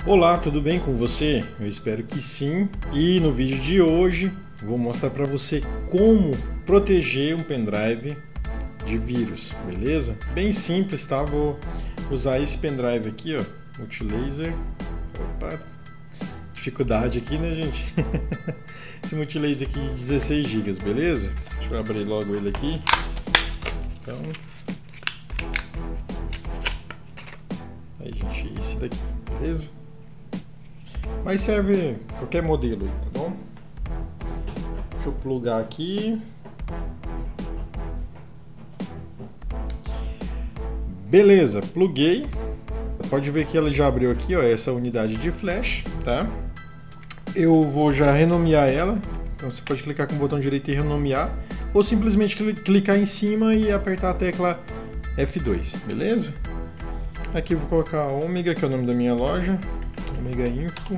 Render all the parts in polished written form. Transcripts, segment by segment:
Olá, tudo bem com você? Eu espero que sim. E no vídeo de hoje vou mostrar para você como proteger um pendrive de vírus, beleza? Bem simples, tá? Vou usar esse pendrive aqui, ó, Multilaser. Opa, dificuldade aqui, né, gente? Esse Multilaser aqui de 16 GB, beleza? Deixa eu abrir logo ele aqui. Então, aí, gente, esse daqui, beleza? Mas serve qualquer modelo, tá bom? Deixa eu plugar aqui. Beleza, pluguei. Pode ver que ela já abriu aqui, ó, essa unidade de flash, tá? Eu vou já renomear ela. Então você pode clicar com o botão direito e renomear, ou simplesmente clicar em cima e apertar a tecla F2, beleza? Aqui eu vou colocar Ômega, que é o nome da minha loja. Ômega Info.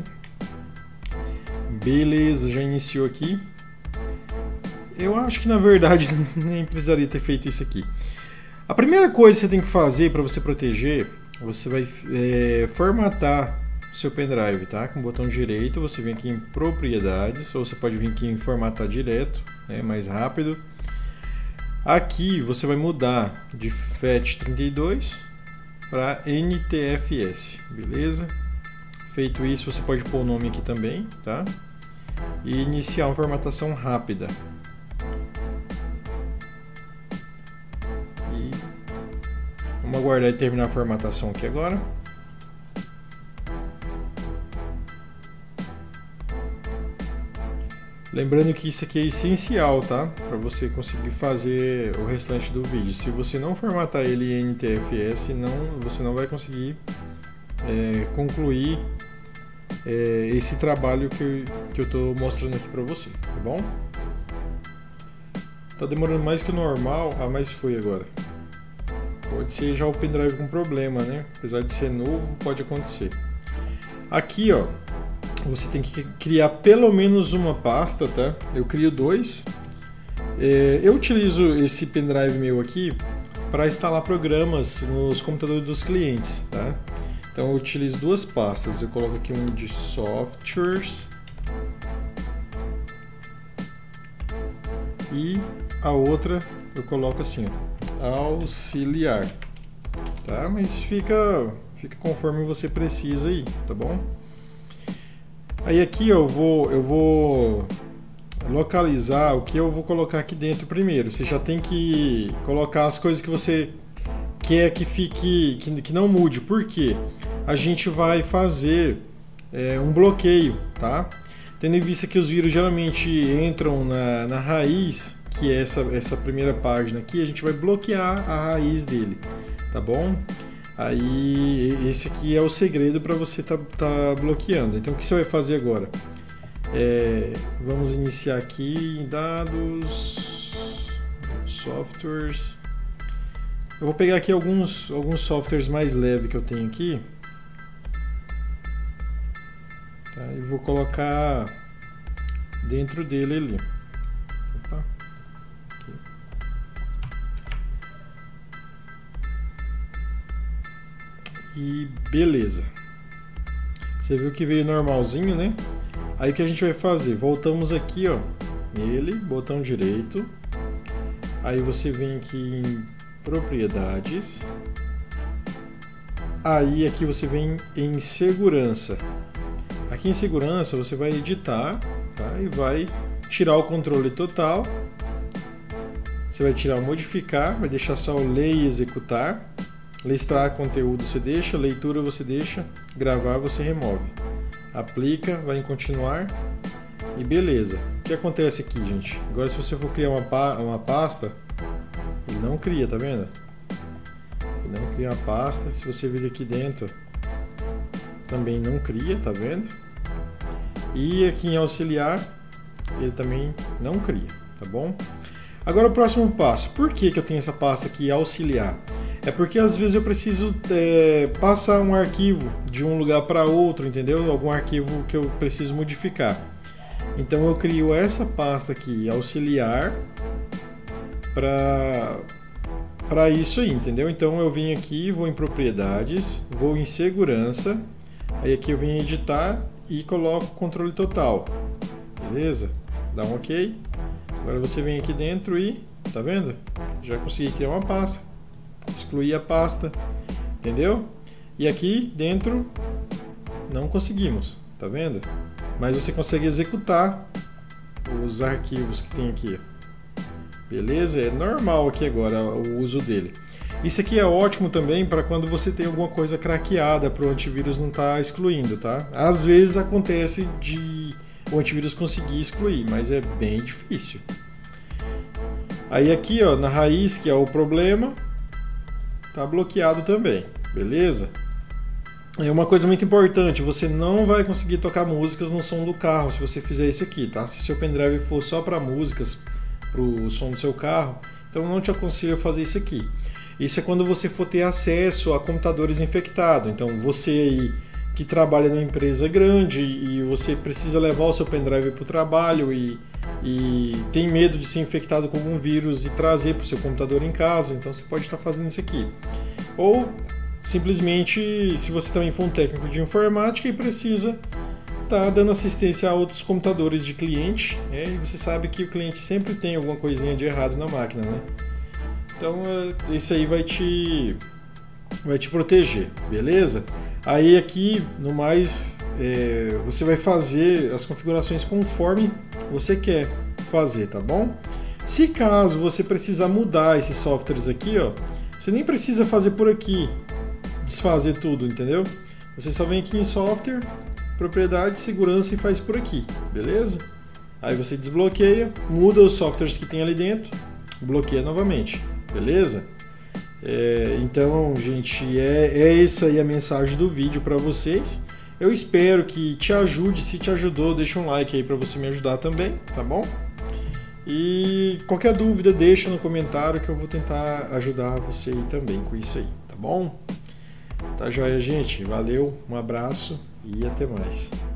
Beleza, já iniciou aqui. Eu acho que na verdade nem precisaria ter feito isso aqui. A primeira coisa que você tem que fazer para você proteger, você vai formatar o seu pendrive, tá? Com o botão direito, você vem aqui em propriedades, ou você pode vir aqui em formatar direto, né? Mais rápido. Aqui você vai mudar de FAT32 para NTFS, beleza? Feito isso, você pode pôr o nome aqui também, tá? E iniciar uma formatação rápida. E vamos aguardar e terminar a formatação aqui agora. Lembrando que isso aqui é essencial, tá? Para você conseguir fazer o restante do vídeo. Se você não formatar ele em NTFS, você não vai conseguir concluir esse trabalho que eu estou mostrando aqui para você, tá bom? Tá demorando mais que o normal, mas foi agora. Pode ser já o pendrive com problema, né? Apesar de ser novo, pode acontecer. Aqui, ó, você tem que criar pelo menos uma pasta, tá? Eu crio dois. Eu utilizo esse pendrive meu aqui para instalar programas nos computadores dos clientes, tá? Então eu utilizo duas pastas. Eu coloco aqui um de softwares e a outra eu coloco assim, ó, auxiliar, tá? Mas fica conforme você precisa aí, tá bom? Aí aqui eu vou localizar o que eu vou colocar aqui dentro primeiro. Você já tem que colocar as coisas que você quer que fique, que não mude. Por quê? A gente vai fazer um bloqueio, tá? Tendo em vista que os vírus geralmente entram na raiz, que é essa primeira página aqui, a gente vai bloquear a raiz dele, tá bom? Aí esse aqui é o segredo para você tá bloqueando. Então o que você vai fazer agora? Vamos iniciar aqui em dados, softwares. Eu vou pegar aqui alguns softwares mais leves que eu tenho aqui, tá? E vou colocar dentro dele ali. Opa. Aqui. E beleza. Você viu que veio normalzinho, né? Aí o que a gente vai fazer? Voltamos aqui, ó, nele, botão direito. Aí você vem aqui em propriedades. Aí aqui você vem em segurança. Aqui em segurança você vai editar, tá? E vai tirar o controle total. Você vai tirar o modificar, vai deixar só o ler e executar. Listar conteúdo você deixa, leitura você deixa, gravar você remove. Aplica, vai em continuar e beleza. O que acontece aqui, gente? Agora se você for criar uma pasta, ele não cria, tá vendo? Ele não cria uma pasta. Se você vir aqui dentro, também não cria, tá vendo? E aqui em auxiliar, ele também não cria, tá bom? Agora o próximo passo. Por que eu tenho essa pasta aqui, auxiliar? É porque às vezes eu preciso passar um arquivo de um lugar para outro, entendeu? Algum arquivo que eu preciso modificar. Então eu crio essa pasta aqui, auxiliar, para isso aí, entendeu? Então eu vim aqui, vou em propriedades, vou em segurança, Aí aqui eu venho em editar e coloco controle total, beleza? Dá um OK. Agora você vem aqui dentro e, tá vendo? Já consegui criar uma pasta, excluir a pasta, entendeu? E aqui dentro não conseguimos, tá vendo? Mas você consegue executar os arquivos que tem aqui, beleza? É normal aqui agora o uso dele. Isso aqui é ótimo também para quando você tem alguma coisa craqueada para o antivírus não estar excluindo, tá? Às vezes acontece de o antivírus conseguir excluir, mas é bem difícil. Aí aqui, ó, na raiz, que é o problema, tá bloqueado também, beleza? É uma coisa muito importante, você não vai conseguir tocar músicas no som do carro se você fizer isso aqui, tá? Se seu pendrive for só para músicas, para o som do seu carro, então eu não te aconselho fazer isso aqui. Isso é quando você for ter acesso a computadores infectados. Então você aí que trabalha numa empresa grande e você precisa levar o seu pendrive para o trabalho e tem medo de ser infectado com algum vírus e trazer para o seu computador em casa, então você pode estar fazendo isso aqui. Ou simplesmente, se você também for um técnico de informática e precisa estar dando assistência a outros computadores de cliente, e você sabe que o cliente sempre tem alguma coisinha de errado na máquina, né? Então isso aí vai te proteger, beleza? Aí aqui no mais você vai fazer as configurações conforme você quer fazer, tá bom? Se caso você precisar mudar esses softwares aqui, ó, você nem precisa fazer por aqui, desfazer tudo, entendeu? Você só vem aqui em software, propriedade, segurança e faz por aqui, beleza? Aí você desbloqueia, muda os softwares que tem ali dentro, bloqueia novamente, beleza? Então, gente, é essa aí a mensagem do vídeo para vocês. Eu espero que te ajude. Se te ajudou, deixa um like aí para você me ajudar também, tá bom? E qualquer dúvida, deixa no comentário que eu vou tentar ajudar você aí também com isso aí, tá bom? Tá joia, gente? Valeu, um abraço e até mais.